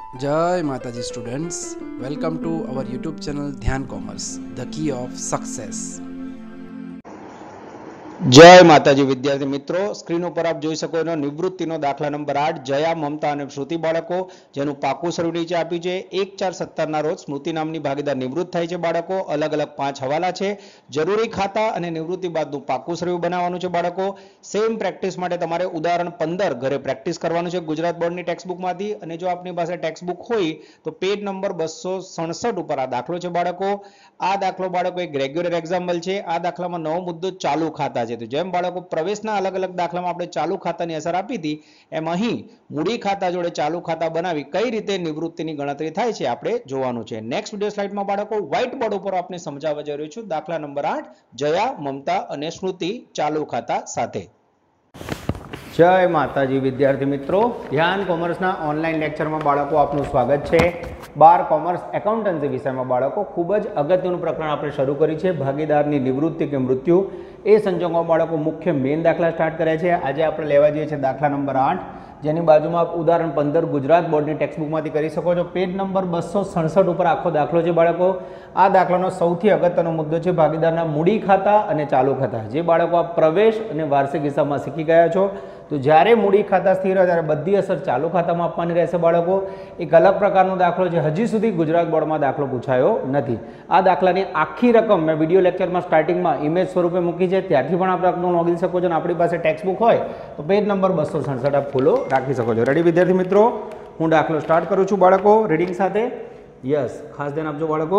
जय माताजी students, welcome to our YouTube channel Dhyan commerce, the key of success. जय माताजी विद्यार्थी मित्रों, स्क्रीन पर आप જોઈ શકો છો નિવૃત્તિનો દાખલા નંબર 8 જયા મમતા અને શ્રુતિ બાળકો જેનું પાકું સ્વરૂપ નીચે આપ્યું છે। 1/4/17 ના રોજ સ્મૃતિ નામની ભાગીદાર નિવૃત્ત થાય છે બાળકો। અલગ અલગ 5 હવાલા છે। જરૂરી ખાતા અને નિવૃત્તિ બાદનું પાકું સ્વરૂપ બનાવવાનું છે બાળકો। સેમ પ્રેક્ટિસ માટે તમારે ઉદાહરણ 15 ઘરે પ્રેક્ટિસ કરવાનું છે ગુજરાત બોર્ડની ટેક્સ્ટબુકમાંથી। અને જો આપની પાસે ટેક્સ્ટબુક હોય તો પેજ નંબર 267 ઉપર આ દાખલો છે બાળકો। આ દાખલો બાળકો એક રેગ્યુલર એક્ઝામ્પલ છે। આ દાખલામાં નવો મુદ્દો ચાલુ ખાતા છે। તો જેમ બાળકો પ્રવેશના અલગ અલગ દાખલામાં આપણે ચાલુ ખાતાની અસર આપી હતી, એમ અહીં મૂડી ખાતા જોડે ચાલુ ખાતા બનાવી કઈ રીતે નિવૃત્તિની ગણતરી થાય છે આપણે જોવાનું છે। નેક્સ્ટ વિડિયો સ્લાઇડમાં બાળકો વ્હાઇટ બોર્ડ ઉપર આપણે સમજાવવા જઈ રહ્યો છું દાખલા નંબર 8 જયા મમતા અને સ્મૃતિ ચાલુ ખાતા સાથે। जय माताजी विद्यार्थी मित्रों, ध्यान कॉमर्सना ऑनलाइन लेक्चर में बाळको आपनु स्वागत है। 12 कॉमर्स एकाउंटन्सी विषय में बाळको खूब ज अगत्यनुं प्रकरण आपणे शरू करी छे। भागीदारनी निवृत्ति के मृत्यु ए संजोगोमां बाळको मुख्य मेन दाखला स्टार्ट करे छे। आज आपणे लेवा जईए छे दाखला नंबर 8, जेनी बाजुमां आप उदाहरण 15 गुजरात बोर्डनी टेक्स्टबुकमांथी करी शको छो। पेज नंबर 267 पर आखो दाखलो छे बाळको। आ दाखलानो सौथी अगत्यनो मुद्दो छे भागीदाરના મૂડી ખાતા અને ચાલુ ખાતા। જે બાળકો આ પ્રવેશ અને વાર્ષિક હિસાબમાં શીખી ગયા છો, તો જ્યારે મૂડી ખાતા સ્થિર હોય ત્યારે બધી અસર ચાલુ ખાતામાં આપવાની રહેશે બાળકો। એક અલગ પ્રકારનો દાખલો છે, હજી સુધી ગુજરાત બોર્ડમાં દાખલો પૂછાયો નથી। આ દાખલાની આખી રકમ મેં વિડીયો લેક્ચરમાં સ્ટાર્ટિંગમાં ઇમેજ સ્વરૂપે મૂકી છે, ત્યાંથી પણ આપણે રકમ નોંધી શકો છો। અને આપણી પાસે ટેક્સ્ટબુક હોય તો પેજ નંબર 267 આપ ફોલો રાખી શકો છો। રેડી વિદ્યાર્થી મિત્રો, હું દાખલો સ્ટાર્ટ કરું છું બાળકો રીડિંગ સાથે। યસ, ખાસ ધ્યાન આપજો બાળકો।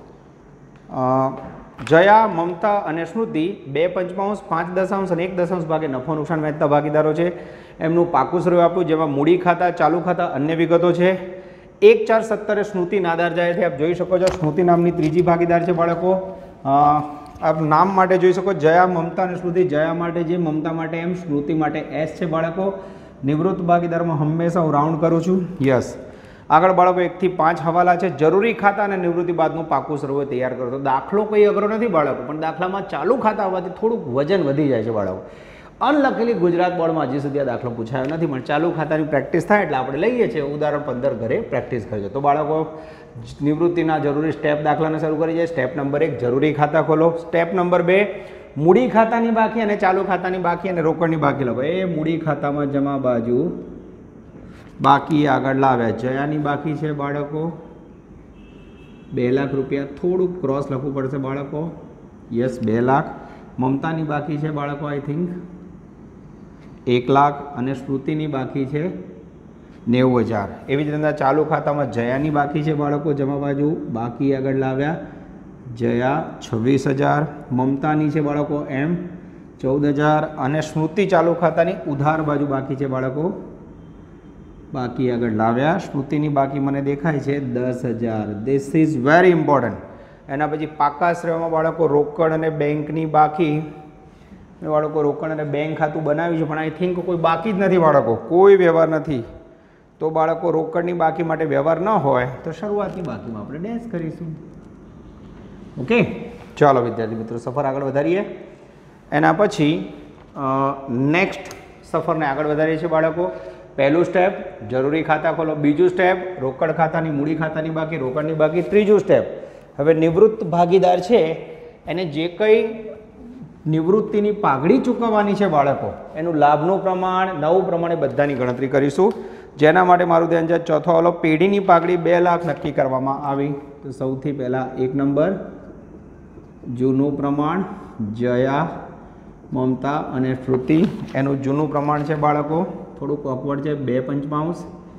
જયા મમતા અને સ્મૃતિ 2 પંચમાંશ 5 દશાંશ અને 1 દશાંશ ભાગે નફો નુકસાન વહેંચતા ભાગીદારો છે। એમનું પાકું સ્વરૂપ આપ્યું, જેમાં મૂડી ખાતા, ચાલુ ખાતા, અન્ય વિગતો છે। 1/4/17 સ્મૃતિ નાદાર જાય છે, આપ જોઈ શકો છો। સ્મૃતિ નામની ત્રીજી ભાગીદાર છે બાળકો। આપ નામ માટે જોઈ શકો, જયા મમતા અને સ્મૃતિ। જયા માટે જે, મમતા માટે એમ, સ્મૃતિ માટે એસ છે બાળકો। નિવૃત્ત ભાગીદારમાં હંમેશા હું રાઉન્ડ કરું છું। યસ, આગળ બાળકો 1 થી 5 હવાલા છે। જરૂરી ખાતા અને નિવૃત્તિ બાદનું પાકું સ્વરૂપ તૈયાર કરો। તો દાખલો કોઈ અઘરો નથી બાળકો, પણ દાખલામાં ચાલુ ખાતા હોવાથી થોડુંક વજન વધી જાય છે બાળકો। અનલકીલી ગુજરાત બોર્ડમાં હજી સુધી આ દાખલો પૂછાયો નથી, પણ ચાલુ ખાતાની પ્રેક્ટિસ થાય એટલે આપણે લઈએ છીએ ઉદાહરણ 15 ઘરે પ્રેક્ટિસ કરજો। તો બાળકો નિવૃત્તિના જરૂરી સ્ટેપ દાખલાને શરૂ કરી જાય। સ્ટેપ નંબર 1 જરૂરી ખાતા ખોલો। સ્ટેપ નંબર 2 મૂડી ખાતાની બાકી અને ચાલુ ખાતાની બાકી અને રોકડની બાકી લખો। એ મૂડી ખાતામાં જમા બાજુ બાકી આગળ લાવ્યા। જયાની બાકી છે બાળકો 2 લાખ રૂપિયા, થોડુંક ક્રોસ લખવું પડશે બાળકો। યસ, 2 લાખ। મમતાની બાકી છે બાળકો આઈ થિંક 1 લાખ અને સ્મૃતિની બાકી છે 90,000। એવી જ રીતે ચાલુ ખાતામાં જયાની બાકી છે બાળકો, જમા બાજુ બાકી આગળ લાવ્યા। જયા 26,000, મમતાની છે બાળકો એમ 14,000 અને સ્મૃતિ ચાલુ ખાતાની ઉધાર બાજુ બાકી છે બાળકો, બાકી આગળ લાવ્યા। સ્મૃતિની બાકી મને દેખાય છે 10,000। This is very important. એના પછી પાકા શ્રેણીમાં બાળકો રોકડ અને બેંકની બાકી। બાળકો રોકડ અને બેંક ખાતું બનાવ્યું છે, પણ આઈ થિંક કોઈ બાકી જ નથી બાળકો, કોઈ વ્યવહાર નથી। તો બાળકો રોકડની બાકી માટે વ્યવહાર ન હોય તો શરૂઆતની બાકીમાં આપણે ડેશ કરીશું। ઓકે, ચાલો વિદ્યાર્થી મિત્રો સફર આગળ વધારીએ। એના પછી નેક્સ્ટ સફરને આગળ વધારીએ છીએ બાળકો। પહેલું સ્ટેપ જરૂરી ખાતા ખોલો। બીજું સ્ટેપ રોકડ ખાતાની મૂડી ખાતાની બાકી, રોકડની બાકી। ત્રીજું સ્ટેપ હવે નિવૃત્ત ભાગીદાર છે એને જે કંઈ નિવૃત્તિની પાઘડી ચૂકવવાની છે બાળકો, એનું લાભનું પ્રમાણ, નવું પ્રમાણે બધાની ગણતરી કરીશું। જેના માટે મારું ધ્યાન છે ચોથો હવાલો, પેઢીની પાઘડી 2 લાખ નક્કી કરવામાં આવી। તો સૌથી પહેલાં 1 નંબર જૂનું પ્રમાણ જયા મમતા અને સ્મૃતિ, એનું જૂનું પ્રમાણ છે બાળકો, થોડુંક ઓકવર્ડ છે, 2 પંચમાંશ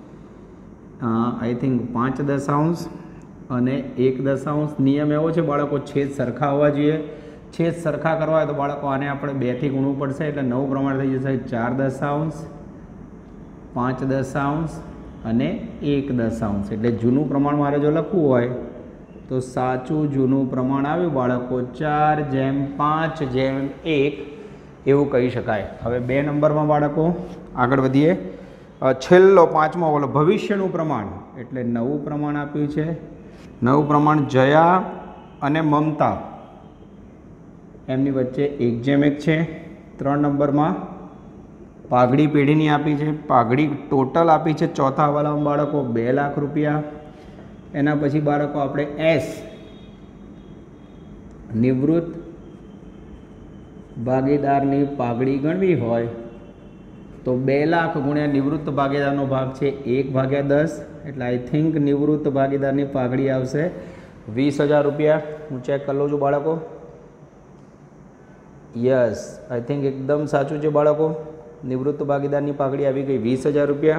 આઈ થિંક 5 દશાંશ અને 1 દશાંશ। નિયમ એવો છે બાળકો, છેદ સરખા હોવા જોઈએ। છેદ સરખા કરવા હોય તો બાળકો આને આપણે 2 થી ગુણવું પડશે, એટલે નવું પ્રમાણ થઈ જશે 4 દશાંશ 5 દશાંશ અને 1 દશાંશ। એટલે જૂનું પ્રમાણ મારે જો લખવું હોય તો સાચું જૂનું પ્રમાણ આવ્યું બાળકો 4/5/1 એવું કહી શકાય। હવે 2 નંબરમાં બાળકો આગળ વધીએ। છેલ્લો 5મો બોલો ભવિષ્યનું પ્રમાણ, એટલે નવું પ્રમાણ આપ્યું છે। નવું પ્રમાણ જયા અને મમતા એમની વચ્ચે 1/1 છે। 3 નંબરમાં પાઘડી પેઢીની આપી છે, પાઘડી ટોટલ આપી છે ચોથા હવાલામાં બાળકો 2 લાખ રૂપિયા. એના પછી બાળકો આપણે એસ નિવૃત્ત ભાગીદારની પાઘડી ગણવી હોય તો 2 લાખ ગુણ્યા નિવૃત્ત ભાગીદારનો ભાગ છે 1/10, એટલે આઈ થિંક નિવૃત્ત ભાગીદારની પાઘડી આવશે 20,000 રૂપિયા. હું ચેક કરી લઉં છું બાળકો. યસ, આઈ થિંક એકદમ સાચું છે બાળકો. નિવૃત્ત ભાગીદારની પાઘડી આવી ગઈ 20,000 રૂપિયા.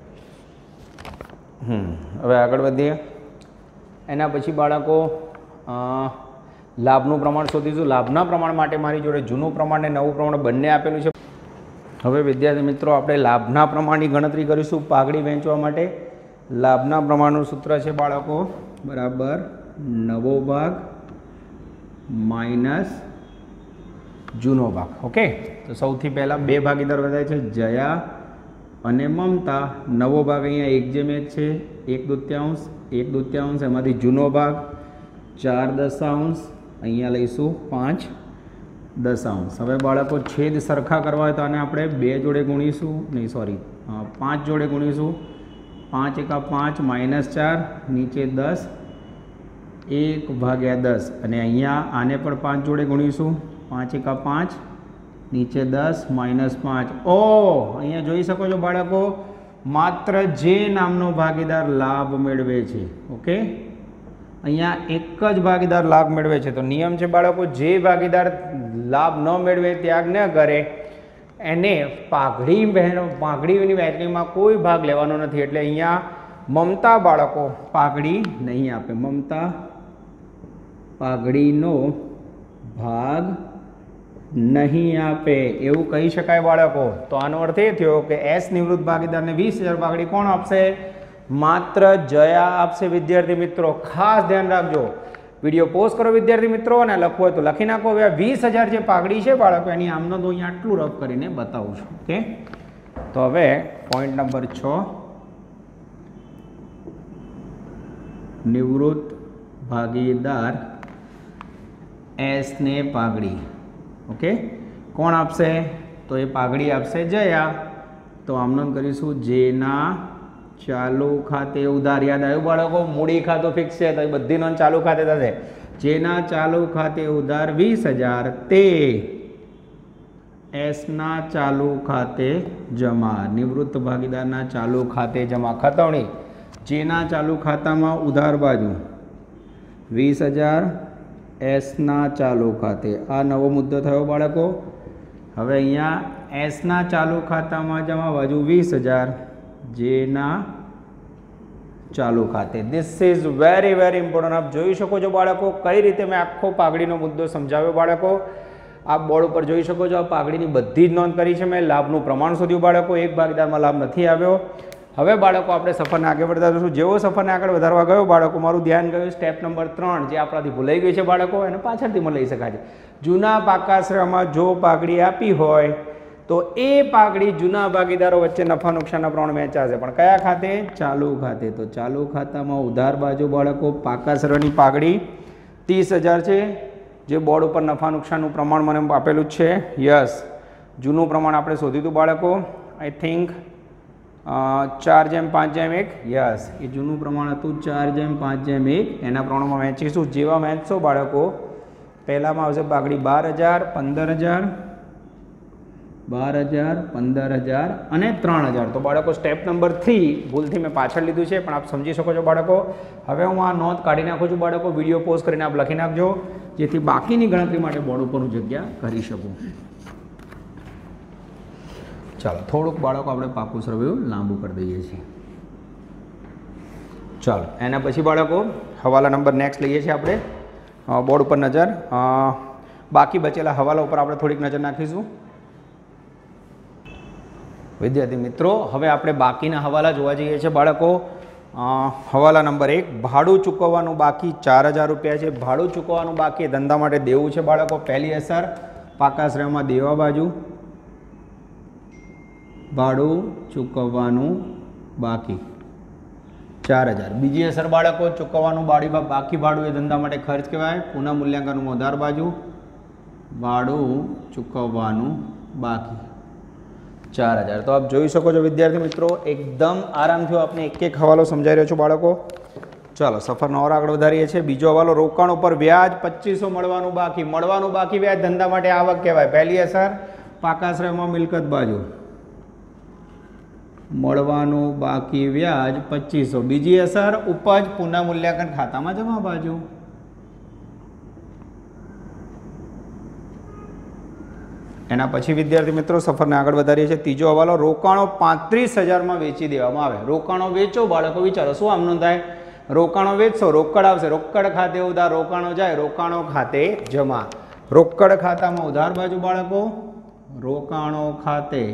હવે આગળ વધીએ. એના પછી બાળકો લાભનું પ્રમાણ શોધીશું. લાભના પ્રમાણ માટે મારી જોડે જૂનું પ્રમાણ અને નવું પ્રમાણ બંને આપેલું છે. હવે વિદ્યાર્થી મિત્રો આપણે લાભના પ્રમાણની ગણતરી કરીશું પાઘડી વહેંચવા માટે. લાભના પ્રમાણનું સૂત્ર છે બાળકો બરાબર નવો ભાગ માઇનસ જૂનો ભાગ. ઓકે, તો સૌથી પહેલાં 2 ભાગીદાર વધારે છે, જયા અને મમતા. નવો ભાગ અહીંયા 1/1 છે, 1/2, એમાંથી જૂનો ભાગ 4/10, અહીંયા લઈશું 5/10. હવે બાળકો છેદ સરખા કરવા હોય તો આને આપણે 2 જોડે ગુણીશું, નહીં સોરી 5 જોડે ગુણીશું. 5 × 5 -4, નીચે 10, 1/10. અને અહીંયા આને પણ 5 જોડે ગુણીશું. 5 × 5, નીચે 10, -5. ઓ અહીંયા જોઈ શકો છો બાળકો, માત્ર જે નામનો ભાગીદાર લાભ મેળવે છે. ઓકે, અહીંયા એક જ ભાગીદાર લાભ મેળવે છે. તો નિયમ છે બાળકો, જે ભાગીદાર લાભ ન મેળવે, ત્યાગ ન કરે, એને પાઘડીની વહેંચણીમાં કોઈ ભાગ લેવાનો નથી. એટલે અહીંયા મમતા બાળકો પાઘડી નહીં આપે. મમતા પાઘડીનો ભાગ નહીં આપે એવું કહી શકાય બાળકો. તો આનો અર્થ એ થયો કે એસ નિવૃત્ત ભાગીદારને 20,000 પાઘડી કોણ આપશે? માત્ર જયા આપશે. વિદ્યાર્થી મિત્રો ખાસ ધ્યાન રાખજો. વિડીયો પોઝ કરો વિદ્યાર્થી મિત્રો, અને લખવું હોય તો લખી નાખો. હવે 20,000 જે પાઘડી છે બાળકો એની આમનો તો અહીંયા આટલું રફ કરીને બતાવું છું. ઓકે, તો હવે પોઈન્ટ નંબર 6, નિવૃત્ત ભાગીદાર એસ ને પાઘડી. ઓકે, કોણ આપશે? તો એ પાઘડી આપશે જયા. તો આમનો કરીશું જેના ચાલુ ખાતે ઉધાર. યાદ આવ્યું બાળકો? મૂડી ખાતું ફિક્સ છે તો એ બધી નોંધ ચાલુ ખાતે થશે. જેના ચાલુ ખાતે ઉધાર 20,000 તે એસના ચાલુ ખાતે જમા. નિવૃત્ત ભાગીદારના ચાલુ ખાતે જમા. ખતવણી જેના ચાલુ ખાતામાં ઉધાર બાજુ 20,000 એસના ચાલુ ખાતે. આ નવો મુદ્દો થયો બાળકો. હવે અહીંયા એસના ચાલુ ખાતામાં જમા બાજુ 20,000 જેના ચાલુ ખાતે. This is very important. આપ જોઈ શકો છો બાળકો કઈ રીતે મેં આખો પાઘડીનો મુદ્દો સમજાવ્યો બાળકો. આપ બોર્ડ ઉપર જોઈ શકો છો આ પાઘડીની બધી જ નોંધ કરી છે મેં. લાભનું પ્રમાણ શોધ્યું બાળકો. એક ભાગીદારમાં લાભ નથી આવ્યો. હવે બાળકો આપણે સફરને આગળ વધતા જઈશું. જેવો સફરને આગળ વધારવા ગયો બાળકો મારું ધ્યાન ગયું સ્ટેપ નંબર 3 જે આપણાથી ભૂલાઈ ગઈ છે બાળકો, એને પાછળથી મને લઈ શકાય છે. જૂના પાકાશ્રયમાં જો પાઘડી આપી હોય તો એ પાઘડી જૂના ભાગીદારો વચ્ચે નફા નુકસાનના પ્રમાણ વહેંચાશે. પણ કયા ખાતે? ચાલુ ખાતે. તો ચાલુ ખાતામાં ઉધાર બાજુ બાળકો પાકાશ્રયની પાઘડી 30,000 છે, જે બોર્ડ ઉપર નફા નુકસાનનું પ્રમાણ મને આપેલું જ છે. યસ, જૂનું પ્રમાણ આપણે શોધ્યું હતું બાળકો. I think 4/5/1. યસ, એ જૂનું પ્રમાણ હતું 4/5/1. એના પ્રમાણમાં વહેંચીશું. જેવા વહેંચશો બાળકો પહેલામાં આવશે પાઘડી 12,000, 15,000, 12,000, 15,000 અને 3,000. તો બાળકો સ્ટેપ નંબર 3 ભૂલથી મેં પાછળ લીધું છે, પણ આપ સમજી શકો છો બાળકો. હવે હું આ નોંધ કાઢી નાખું છું બાળકો. વિડીયો પોઝ કરીને આપ લખી નાખજો, જેથી બાકીની ગણતરી માટે બોર્ડ ઉપર હું જગ્યા કરી શકું. ચાલો થોડુંક બાળકો આપણે પાકું સરવૈયું લાંબુ કરી દઈએ છીએ. ચાલો એના પછી બાળકો હવાલા નંબર નેક્સ્ટ લઈએ છીએ આપણે. બોર્ડ ઉપર નજર. બાકી બચેલા હવાલા ઉપર આપણે થોડીક નજર નાખીશું. વિદ્યાર્થી મિત્રો હવે આપણે બાકીના હવાલા જોવા જઈએ છીએ બાળકો. હવાલા નંબર 1, ભાડું ચૂકવવાનું બાકી 4,000 રૂપિયા છે. ભાડું ચૂકવવાનું બાકી ધંધા માટે દેવું છે બાળકો. પહેલી અસર પાકાશ્રયમાં દેવા બાજુ ભાડું ચૂકવવાનું બાકી 4,000. બીજી અસર બાળકો ચૂકવવાનું બાકી ભાડું એ ધંધા માટે ખર્ચ કહેવાય. પુનઃ મૂલ્યાંકનનું ઉધાર બાજુ ભાડું ચૂકવવાનું બાકી. 4000. તો આપ જોઈ શકો છો વિદ્યાર્થી મિત્રો, એકદમ આરામથી આપને એક એક હવાલો સમજાઈ રહ્યો છું બાળકો. ચાલો સફરનો ઓર આગળ વધારીએ છીએ. બીજો હવાલો, રોકાણ ઉપર વ્યાજ 2500 મળવાનું બાકી. મળવાનું બાકી વ્યાજ ધંધા માટે આવક કહેવાય. પહેલી અસર પાકાશ્રયમાં મિલકત બાજુ, મળવાનું બાકી વ્યાજ 2500. બીજી અસર ઉપજ પુનઃ મૂલ્યાંકન ખાતામાં જમા બાજુ. એના પછી વિદ્યાર્થી મિત્રો સફરને આગળ વધારીએ છીએ. ત્રીજો હવાલો, રોકાણો 35000 વેચી દેવામાં આવે. રોકાણો વેચો બાળકો, વિચારો શું આમનું થાય? રોકાણો વેચશો, રોકડ આવશે, રોકડ ખાતે ઉધાર, રોકાણો જાય, રોકાણો ખાતે જમા. રોકડ ખાતામાં ઉધાર બાજુ બાળકો, રોકાણો ખાતે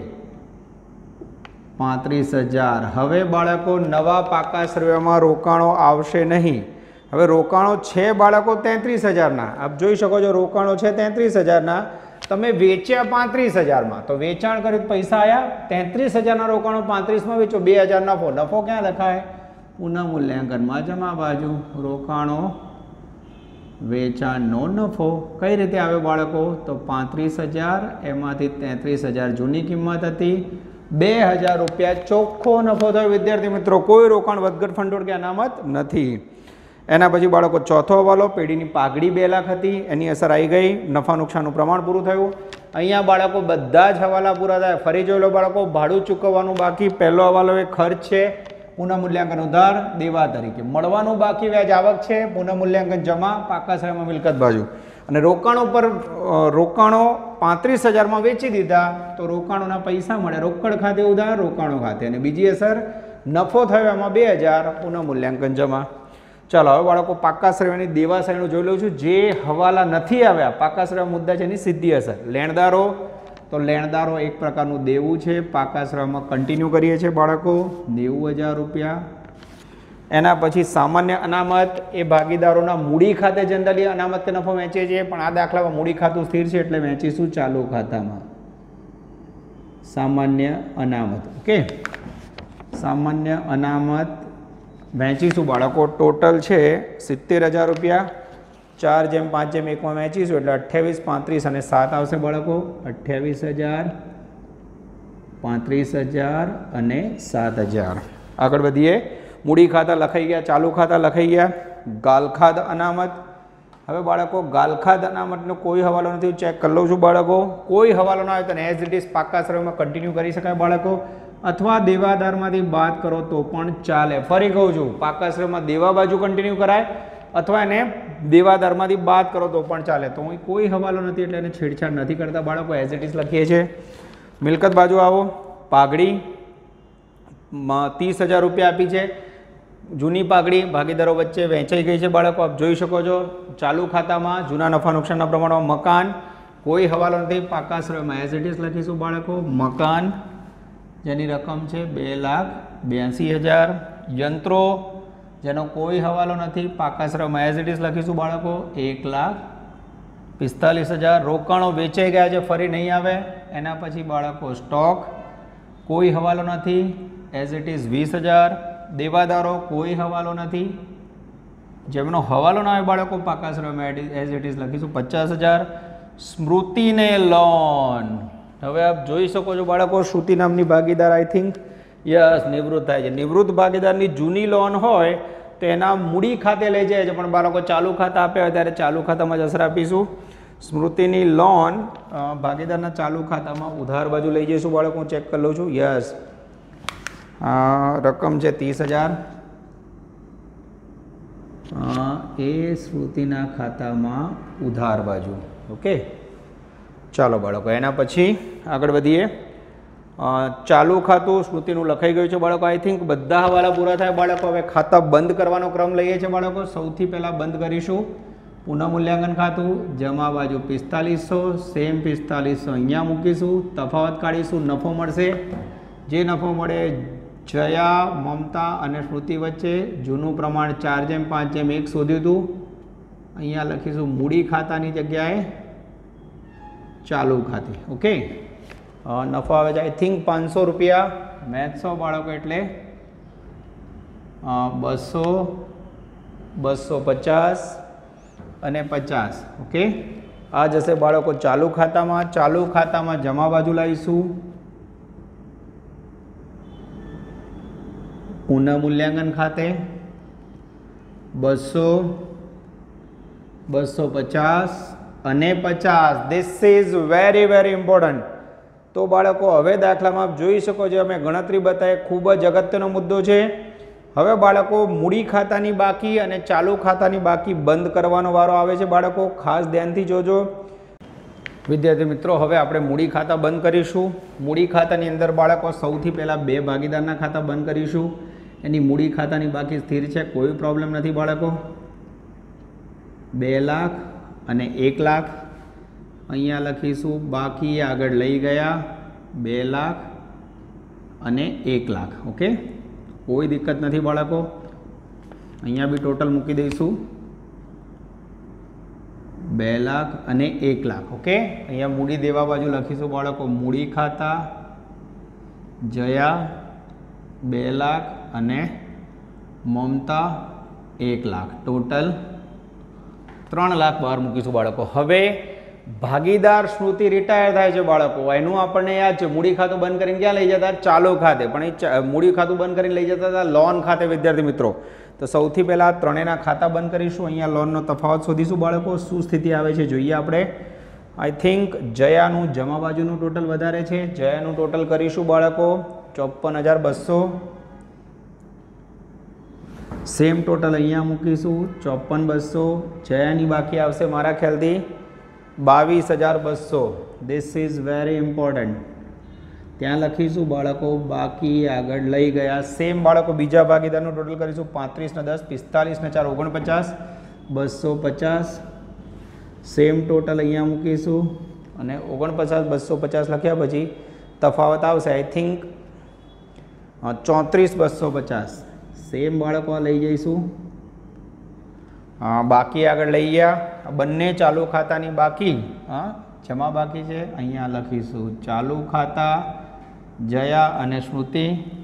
35000. હવે બાળકો નવા પાકાશ્રયમાં રોકાણો આવશે નહીં. હવે રોકાણો છે બાળકો 33000ના. આપ જોઈ શકો છો રોકાણો છે 33000ના. તમે વેચ્યા 35000માં, તો વેચાણ કર્યું પૈસા આવ્યા 33000ના. રોકાણો 35માં વેચો, 2000 નફો. નફો ક્યાં લખાય? પુનઃ મૂલ્યાંકનમાં જમા બાજુ. રોકાણો વેચાણનો નફો કઈ રીતે આવે બાળકો? તો 35000 એમાંથી 33000 જૂની કિંમત હતી, 2000 રૂપિયા ચોખ્ખો નફો થયો વિદ્યાર્થી મિત્રો. કોઈ રોકાણ વધઘટ ફંડોળ કે અનામત નથી. એના પછી બાળકો ચોથો હવાલો, પેઢીની પાઘડી 2 લાખ હતી, એની અસર આવી ગઈ, નફા નુકસાનનું પ્રમાણ પૂરું થયું. અહીંયા બાળકો બધા જ હવાલા પૂરા થાય. ફરી જોઈ લો બાળકો, ભાડું ચૂકવવાનું બાકી. પહેલો હવાલો એ ખર્ચ છે, પુનઃ મૂલ્યાંકન ઉધાર દેવા તરીકે. મળવાનું બાકી વ્યાજ આવક છે, પુનઃ મૂલ્યાંકન જમા પાકાશ્રયમાં મિલકત બાજુ. અને રોકાણો પર રોકાણો 35000માં વેચી દીધા તો રોકાણોના પૈસા મળે, રોકડ ખાતે ઉધાર, રોકાણો ખાતે. અને બીજી અસર નફો થયો, એમાં 2000 પુનઃ મૂલ્યાંકન જમા. ચાલો હવે બાળકો પાકાશ્રયની દેવા શ્રેણીનું જોઈ લઉં છું. જે હવાલા નથી આવ્યા પાકાશ્રય મુદ્દા છે એની સીધી અસર. લેણદારો, તો લેણદારો એક પ્રકારનું દેવું છે, પાકાશ્રયમાં કન્ટિન્યુ કરીએ છીએ બાળકો, 90000 રૂપિયા. એના પછી સામાન્ય અનામત, એ ભાગીદારોના મૂડી ખાતે જનરલી અનામત કે નફો વેચીએ છીએ, પણ આ દાખલામાં મૂડી ખાતું સ્થિર છે એટલે વેચીશું ચાલુ ખાતામાં. સામાન્ય અનામત, ઓકે, સામાન્ય અનામત વેચીશું બાળકો. ટોટલ છે 70000 રૂપિયા. 4/5/1માં વેચીશું એટલે 28, 35 અને 7 આવશે બાળકો. 28000, 35000 અને 7000. આગળ વધીએ. મૂડી ખાતા લખાઈ ગયા, ચાલુ ખાતા લખાઈ ગયા. ગાલખાદ અનામત. હવે બાળકો ગાલખાદ અનામતનો કોઈ હવાલો નથી, ચેક કરી લઉં છું બાળકો. કોઈ હવાલો ના આવે તો એઝ ઇટ ઇઝ પાકાશ્રયમાં કન્ટિન્યુ કરી શકાય બાળકો, અથવા દેવાદારમાંથી બાદ કરો તો પણ ચાલે. ફરી કહું છું, પાકાશ્રયમાં દેવા બાજુ કન્ટિન્યુ કરાય અથવા એને દેવાદારમાંથી બાદ કરો તો પણ ચાલે. તો અહીં કોઈ હવાલો નથી એટલે એને છેડછાડ નથી કરતા બાળકો, એઝ ઇટ ઇઝ લખીએ છીએ. મિલકત બાજુ આવો. પાઘડી 30000 રૂપિયા આપી છે. જૂની પાઘડી ભાગીદારો વચ્ચે વહેંચાઈ ગઈ છે બાળકો, આપ જોઈ શકો છો. ચાલુ ખાતામાં જૂના નફા નુકસાનના પ્રમાણમાં મકાન, કોઈ હવાલો નથી, પાકાશ્રયમાં એઝ ઇટ ઇઝ લખીશું બાળકો. મકાન જેની રકમ છે 2,82,000. યંત્રો જેનો કોઈ હવાલો નથી, પાકાશ્રયમાં એઝ ઇટ ઇઝ લખીશું બાળકો. 1,45,000. રોકાણો વેચાઈ ગયા છે, ફરી નહીં આવે. એના પછી બાળકો સ્ટોક, કોઈ હવાલો નથી, એઝ ઇટ ઇઝ 20,000. દેવાદારો કોઈ હવાલો નથી, જેમનો હવાલો ના આવે બાળકો પાકાશ્રયમાં એઝ ઇટ ઇઝ લખીશું 50,000. સ્મૃતિને લોન, હવે આપ જોઈ શકો છો બાળકો, શ્રુતિ નામની ભાગીદાર આઈ થિંક યસ નિવૃત્ત થાય છે. નિવૃત્ત ભાગીદારની જૂની લોન હોય તો એના મૂડી ખાતે લઈ જાય છે, પણ બાળકો ચાલુ ખાતા આપ્યા હોય ત્યારે ચાલુ ખાતામાં જ અસર આપીશું. સ્મૃતિની લોન ભાગીદારના ચાલુ ખાતામાં ઉધાર બાજુ લઈ જઈશું બાળકો. હું ચેક કરી લઉં છું. યસ, રકમ છે 30,000. એ સ્મૃતિના ખાતામાં ઉધાર બાજુ. ઓકે, ચાલો બાળકો એના પછી આગળ વધીએ. ચાલુ ખાતું સ્મૃતિનું લખાઈ ગયું છે બાળકો. આઈ થિંક બધા હવાલા પૂરા થાય બાળકો. હવે ખાતા બંધ કરવાનો ક્રમ લઈએ છીએ બાળકો. સૌથી પહેલાં બંધ કરીશું પુનઃ મૂલ્યાંકન ખાતું. જમા બાજુ 4500, સેમ 4500 અહીંયા મૂકીશું. તફાવત કાઢીશું, નફો મળશે. જે નફો મળે જયા, મમતા અને સ્મૃતિ વચ્ચે જૂનું પ્રમાણ 4/5/1 શોધ્યું હતું. અહીંયા લખીશું મૂડી ખાતાની જગ્યાએ ચાલુ ખાતે. ઓકે, નફો આવે છે આઈ થિંક 500 રૂપિયા. મેથ્સો બાળકો એટલે 200, 250 અને 50. ઓકે, આ જશે બાળકો ચાલુ ખાતામાં. ચાલુ ખાતામાં જમા બાજુ લાવીશું પુનઃ મૂલ્યાંકન ખાતે 200, 250 અને 50. This is very very important. તો બાળકો હવે દાખલામાં આપ જોઈ શકો છો અમે ગણતરી બતાવી, ખૂબ જ અગત્યનો મુદ્દો છે. હવે બાળકો મૂડી ખાતાની બાકી અને ચાલુ ખાતાની બાકી બંધ કરવાનો વારો આવે છે. બાળકો ખાસ ધ્યાનથી જોજો. વિદ્યાર્થી મિત્રો, હવે આપણે મૂડી ખાતા બંધ કરીશું. મૂડી ખાતાની અંદર બાળકો સૌથી પહેલાં 2 ભાગીદારના ખાતા બંધ કરીશું. એની મૂડી ખાતાની બાકી સ્થિર છે, કોઈ પ્રોબ્લેમ નથી બાળકો. 2 લાખ અને 1 લાખ અહીંયા લખીશું. બાકી આગળ લઈ ગયા 2 લાખ અને 1 લાખ. ઓકે, કોઈ દિક્કત નથી બાળકો. અહીંયા બી ટોટલ મૂકી દઈશું 2 લાખ અને 1 લાખ. ઓકે, અહીંયા મૂડી દેવા બાજુ લખીશું બાળકો મૂડી ખાતા જયા 2 લાખ અને મમતા 1 લાખ. ટોટલ 3 લાખ બહાર મૂકીશું બાળકો. હવે ભાગીદાર સ્મૃતિ રિટાયર થાય છે બાળકો, એનું આપણને યાદ છે. મૂડી ખાતું બંધ કરીને ક્યાં લઈ જતા? ચાલુ ખાતે. પણ એ મૂડી ખાતું બંધ કરીને લઈ જતા હતા લોન ખાતે. વિદ્યાર્થી મિત્રો, તો સૌથી પહેલાં ત્રણેયના ખાતા બંધ કરીશું. અહીંયા લોનનો તફાવત શોધીશું બાળકો. શું સ્થિતિ આવે છે જોઈએ આપણે. આઈ થિંક જયાનું જમા બાજુનું ટોટલ વધારે છે. જયાનું ટોટલ કરીશું બાળકો 54,200. સેમ ટોટલ અહીંયા મૂકીશું 54,200. જયાની બાકી આવશે મારા ખ્યાલથી 22,200. This is very important. ત્યાં લખીશું બાળકો બાકી આગળ લઈ ગયા. સેમ બાળકો બીજા ભાગીદારનું ટોટલ કરીશું 35 ને 10 45 ને 4 49 250. સેમ ટોટલ અહીંયા મૂકીશું અને 49 250 લખ્યા પછી તફાવત આવશે આઈ થિંક 34,250. સેમ બાળકો લઈ જઈશું. બાકી આગળ લઈ ગયા. બંને ચાલુ ખાતાની બાકી જમા બાકી છે. અહીંયા લખીશું ચાલુ ખાતા જયા અને સ્મૃતિ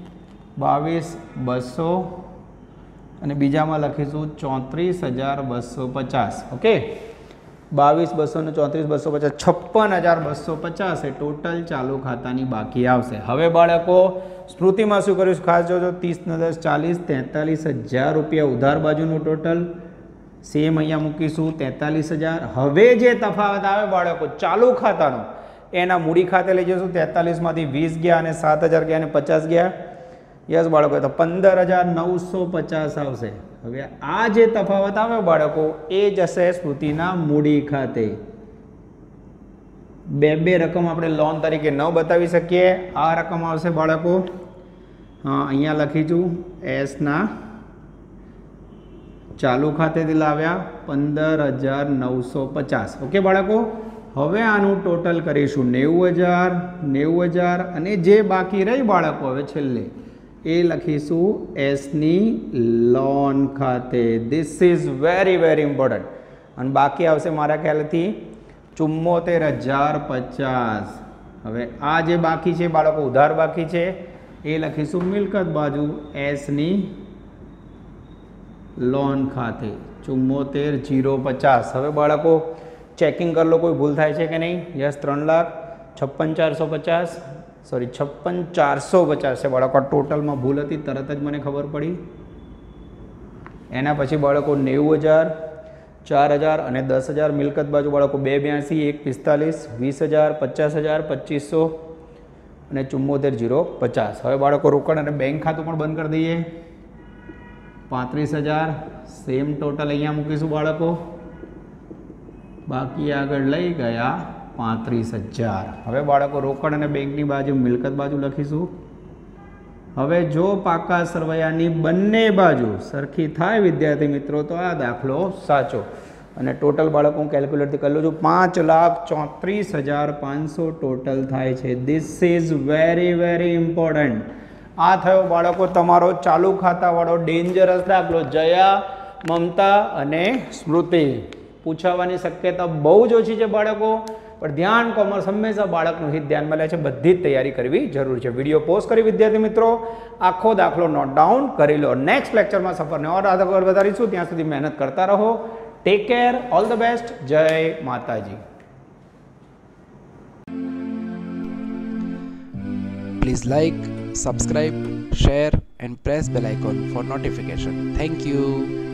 22,200 અને બીજામાં લખીશું 34,250. ઓકે, 22,200 ને 34,250 56,250 એ ટોટલ ચાલુ ખાતાની બાકી આવશે. હવે બાળકો સ્મૃતિમાં શું કરીશું ખાસ જોજો. 30 ને 10 40 43,000 રૂપિયા ઉધાર બાજુનું ટોટલ. સેમ અહીંયા મૂકીશું 43,000. હવે જે તફાવત આવે બાળકો ચાલુ ખાતાનો એના મૂડી ખાતે લઈ જઈશું. 43માંથી 20 ગયા અને 7,000 ગયા અને 50 ગયા. યસ બાળકો, તો 15,950 આવશે. હવે આ જે તફાવત આવે બાળકો એ જશે સ્મૃતિના મૂડી ખાતે. બે રકમ આપણે લોન તરીકે ન બતાવી શકીએ. આ રકમ આવશે બાળકો અહીંયા લખીશું એસના ચાલુ ખાતેથી લાવ્યા 15,950. ઓકે બાળકો, હવે આનું ટોટલ કરીશું 90,000 90,000 અને જે બાકી રહી બાળકો હવે છેલ્લે એ લખીશું એસની લોન ખાતે. This is very very important. અને બાકી આવશે મારા ખ્યાલથી 74,050. હવે આ જે બાકી છે બાળકો ઉધાર બાકી છે એ લખીશું મિલકત બાજુ એસની લોન ખાતે 74,050. હવે બાળકો ચેકિંગ કરી લો કોઈ ભૂલ થાય છે કે નહીં. યસ 3,56,450 સોરી 56,450 છે બાળકો. ટોટલમાં ભૂલ હતી, તરત જ મને ખબર પડી. એના પછી બાળકો 90,000 4,000 અને 10,000 મિલકત બાજુ બાળકો 282 145 20,000 50,000 2500 અને 74,050. હવે બાળકો રોકડ અને બેંક ખાતું પણ બંધ કરી દઈએ. 35,000 સેમ ટોટલ અહીંયા મૂકીશું બાળકો. બાકી આગળ લઈ ગયા 35,000. હવે બાળકો રોકડ અને બેંકની બાજુ મિલકત બાજુ લખીશું. હવે જો પાકા સરવૈયાની બંને બાજુ સરખી થાય વિદ્યાર્થી મિત્રો તો આ દાખલો સાચો. અને ટોટલ બાળકો હું કેલ્ક્યુલેટથી કરી લઉં છું 5,34,500 ટોટલ થાય છે. This is very very important. આ થયો બાળકો તમારો ચાલુ ખાતાવાળો ડેન્જરસ દાખલો. જયા, મમતા અને સ્મૃતિ. પૂછાવાની શક્યતા બહુ જ ઓછી છે બાળકો, પણ ધ્યાન કોમર્સ હંમેશા બાળકનું હિત ધ્યાનમાં લે છે. બધી જ તૈયારી કરવી જરૂરી છે. વિડીયો પોઝ કરી વિદ્યાર્થી મિત્રો આખો દાખલો નોટ ડાઉન કરી લો. નેક્સ્ટ લેક્ચરમાં સફરને ઓર આગળ વધારીશું. ત્યાં સુધી મહેનત કરતા રહો. Take care, all the best. જય માતાજી. Please like, subscribe, share and press bell icon for notification. Thank you.